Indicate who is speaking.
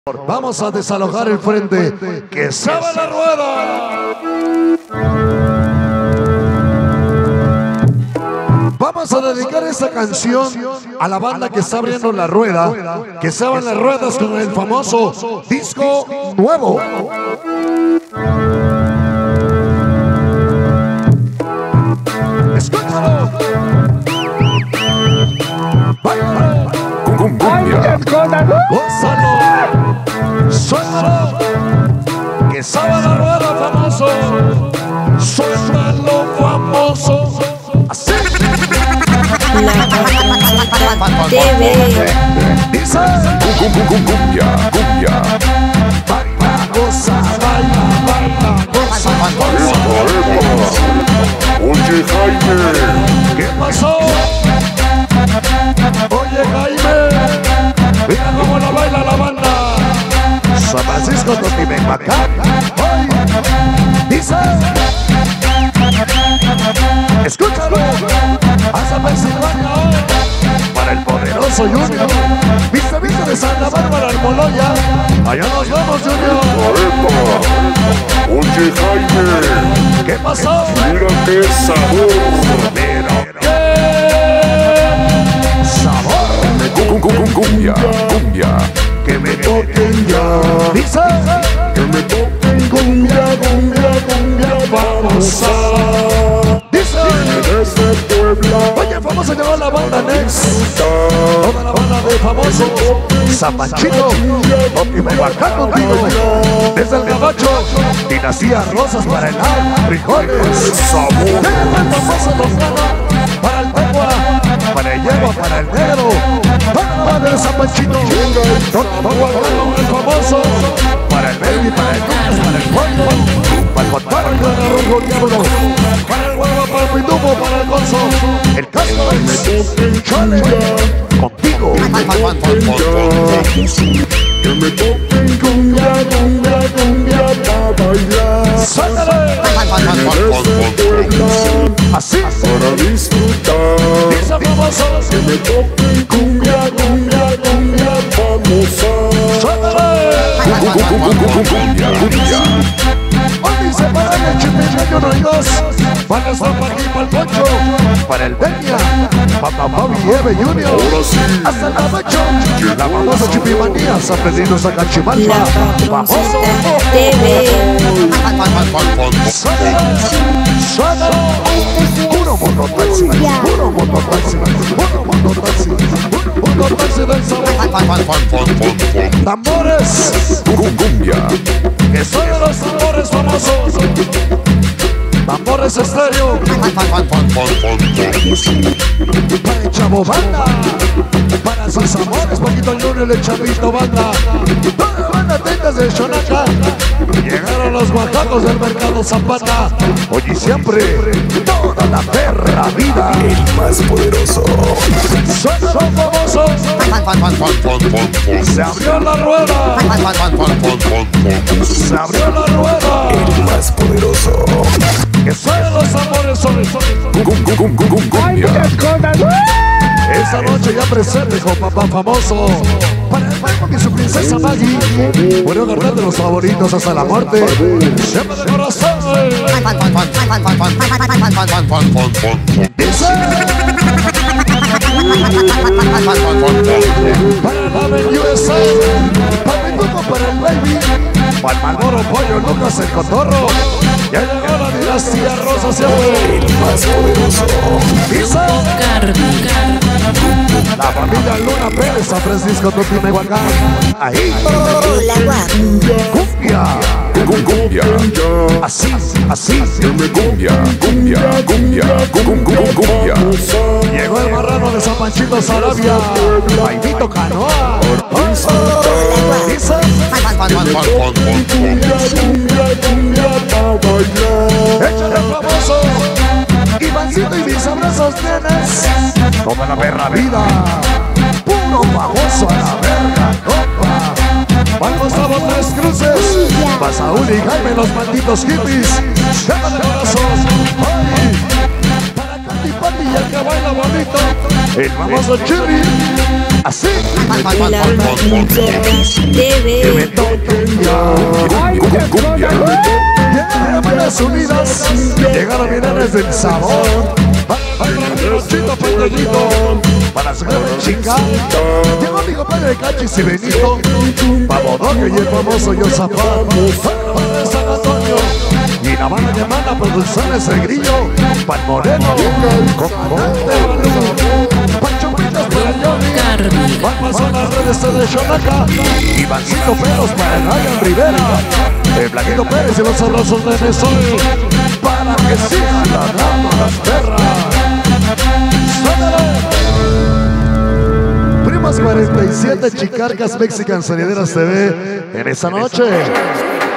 Speaker 1: Vamos a desalojar el frente. ¡Que sabe la rueda! Vamos a dedicar esta canción a la banda que está abriendo la rueda. Que se abran las ruedas con el famoso disco nuevo. ¡Escúchalo! ¡Báilalo! ¡Gózalo! ¡Suéltalo! ¡Que sabe la rueda, famoso! ¡Suéltalo, famoso! ¡Así! Dice cumbia, cumbia. Baila, goza, baila, baila, goza, goza.
Speaker 2: Oye, Jaime.
Speaker 1: ¿Qué pasó? Oye, Jaime. Mira cómo la baila la banda. San Francisco Totimecacán. Hoy dice. Escúchalo. Hasta Pensilvania hoy. Para el poderoso Junior. Viste de Santa Bárbara al Moloya. Allá nos vamos, Junior.
Speaker 2: Oye, Jaime.
Speaker 1: ¿Qué pasó?
Speaker 2: Mira qué sabor.
Speaker 1: Pero qué sabor.
Speaker 2: Cumbia, cumbia.
Speaker 1: Que me toquen ya. Dice.
Speaker 2: Que me toquen cumbia, cumbia, cumbia.
Speaker 1: Vamos a. Dice.
Speaker 2: Desde Puebla.
Speaker 1: Oye, famoso llegó la banda Next. Toda la banda de famoso Zapanchito. Totimecacán contigo. Desde el Gabacho. Dinastía Rosas para el ar. Frijoles.
Speaker 2: Sabor.
Speaker 1: Famoso Lozano. Para el Tegua. Para el Yegua. Para el Negro. Para la banda de Zapanchito. El famoso. Para el Baby. Para el Lucas. Para el Juan. Para el Juan. Para el Diablo. Para el Huevo. Para el Pitumo. Para el Gonzo. El Castro. Chale. Contigo.
Speaker 2: Que me toquen cumbia, cumbia, cumbia para bailar.
Speaker 1: ¡Suéltale!
Speaker 2: Desde Puebla.
Speaker 1: Así.
Speaker 2: Para disfrutar.
Speaker 1: Dice famoso.
Speaker 2: Que me toquen cumbia, cumbia, cumbia, vamos a.
Speaker 1: ¡Suéltale!
Speaker 2: Cumbia, cumbia.
Speaker 1: Hoy dice para el Chipinillo no hay dos. Para el San Martín, para el Poncho. Para el Denia. Para Bobby Eve Junior.
Speaker 2: Ahora sí.
Speaker 1: Hasta el Gabacho. La famosa Chipimanía. San Pedrino Sacachimalpa. Famoso. Suéltalo. Puro mototaxi. Puro mototaxi. Puro mototaxi. Puro mototaxi del sabor. Tambores.
Speaker 2: Cumbia.
Speaker 1: Que son de los tambores famosos. Tambores estéreo. Para el Chavo Banda. Para sus amores, Poquito Junior, el Chavito Banda. Toda la banda tendas de Xonaca. Llegaron los guajacos del mercado Zapata. Hoy y siempre, toda la perra vida.
Speaker 2: El más poderoso.
Speaker 1: Son famosos. Se abrió la rueda. Se abrió la rueda.
Speaker 2: El más poderoso.
Speaker 1: Que son los amores sobre
Speaker 2: Cumbia.
Speaker 1: esta noche ya presente con papá famoso. Para el Paco y su princesa Maggie. Bueno, guardar de los favoritos hasta la muerte. Siempre de corazón. Dice. Para el Aven USA. Para el Tuco, para el Baby. Para el Malboro Pollo, Lucas el Cotorro. Ya llegó la dinastía Rosa siempre.
Speaker 2: El más poderoso.
Speaker 1: Dice. La familia Luna Pérez, San Francisco Totimecacán. Ahí. Cumbia.
Speaker 2: Cumbia.
Speaker 1: Así, así.
Speaker 2: Cumbia, cumbia, cumbia, cumbia.
Speaker 1: Llegó el marrano de San Panchito Sarabia. Bailito Canoa. Dice. Échale famoso. Ivancito y mis abrazos tienes. Toda la perra vida. Puro famoso a la verga, compa. Vamos a los Tres Cruces. Pa' Saúl y Jaime, los malditos hippies. Llámale corazón. Ay. Para Candy Patty y el que baila bonito. El famoso Chirri. Así.
Speaker 3: Que me
Speaker 1: toquen ya. Llegaron Hermanas Unidas. Llegaron Mineras del Sabor. Panchito, Peñito, para su gran chica. Llegó mi compadre Cachis y Benito. Pabodoque y el famoso Yosafat. Para San Antonio. Y la banda de Mana Producciones El Grillo. Pan Moreno. Comandante. Pancho Britas para Johnny. Vamos a las redes de Xonaca. Y Bancito Peros para el Ryan Rivera. El Blanquito Pérez y los sabrosos de Mesón. Para que sigan ladrando las perras. Primas 47 Chicarcas Mexican Sonideras TV en esta noche.